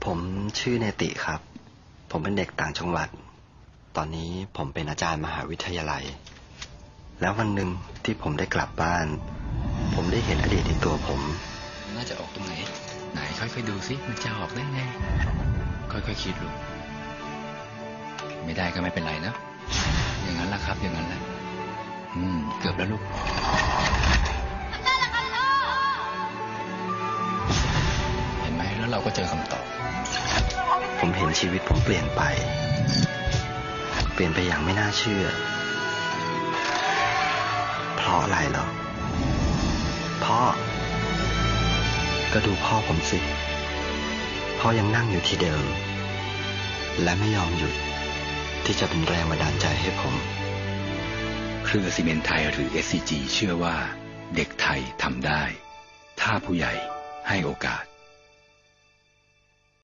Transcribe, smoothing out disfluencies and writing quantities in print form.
ผมชื่อเนติครับผมเป็นเด็กต่างจังหวัดตอนนี้ผมเป็นอาจารย์มหาวิทยาลัยแล้ววันหนึ่งที่ผมได้กลับบ้านผมได้เห็นอดีตในตัวผมน่าจะออกตรงไหนค่อยๆดูสิมันจะออกได้ไงค่อยๆคิดลูกไม่ได้ก็ไม่เป็นไรนะอย่างนั้นแหละครับอย่างนั้นแหละเกือบแล้วลูกเห็นไหมแล้วเราก็เจอคำตอบผมเห็นชีวิตผมเปลี่ยนไปอย่างไม่น่าเชื่อเพราะอะไรเหรอพ่อก็ดูพ่อผมสิพ่อยังนั่งอยู่ที่เดิมและไม่ยอมหยุดที่จะเป็นแรงบันดาลใจให้ผมเครือซีเมนต์ไทยหรือ SCG เชื่อว่าเด็กไทยทำได้ถ้าผู้ใหญ่ให้โอกาส